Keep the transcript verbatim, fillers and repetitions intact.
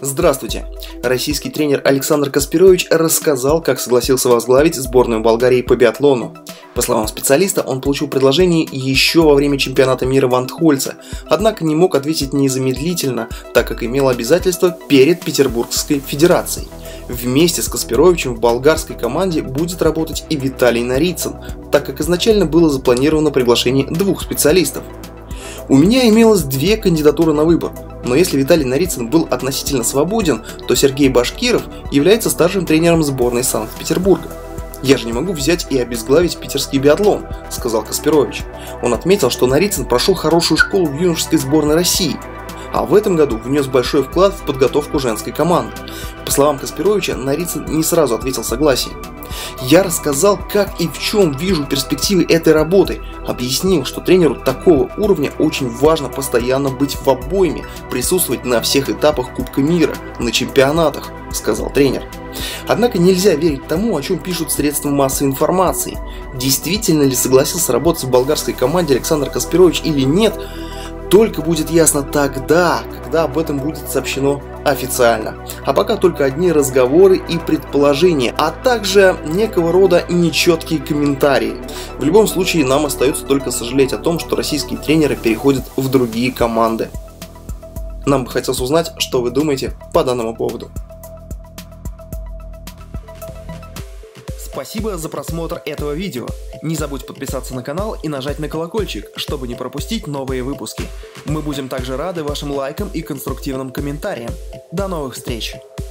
Здравствуйте! Российский тренер Александр Каспирович рассказал, как согласился возглавить сборную Болгарии по биатлону. По словам специалиста, он получил предложение еще во время чемпионата мира в Антхольце, однако не мог ответить незамедлительно, так как имел обязательства перед Петербургской федерацией. Вместе с Каспировичем в болгарской команде будет работать и Виталий Нарицын, так как изначально было запланировано приглашение двух специалистов. У меня имелось две кандидатуры на выбор, но если Виталий Нарицын был относительно свободен, то Сергей Башкиров является старшим тренером сборной Санкт-Петербурга. «Я же не могу взять и обезглавить питерский биатлон», — сказал Каспирович. Он отметил, что Нарицын прошел хорошую школу в юношеской сборной России, а в этом году внес большой вклад в подготовку женской команды. По словам Каспировича, Нарицын не сразу ответил согласием. «Я рассказал, как и в чем вижу перспективы этой работы. Объяснил, что тренеру такого уровня очень важно постоянно быть в обойме, присутствовать на всех этапах Кубка мира, на чемпионатах», — сказал тренер. Однако нельзя верить тому, о чем пишут средства массовой информации. Действительно ли согласился работать в болгарской команде Александр Каспирович или нет, только будет ясно тогда, когда об этом будет сообщено официально. А пока только одни разговоры и предположения, а также некого рода нечеткие комментарии. В любом случае, нам остается только сожалеть о том, что российские тренеры переходят в другие команды. Нам бы хотелось узнать, что вы думаете по данному поводу. Спасибо за просмотр этого видео. Не забудь подписаться на канал и нажать на колокольчик, чтобы не пропустить новые выпуски. Мы будем также рады вашим лайкам и конструктивным комментариям. До новых встреч!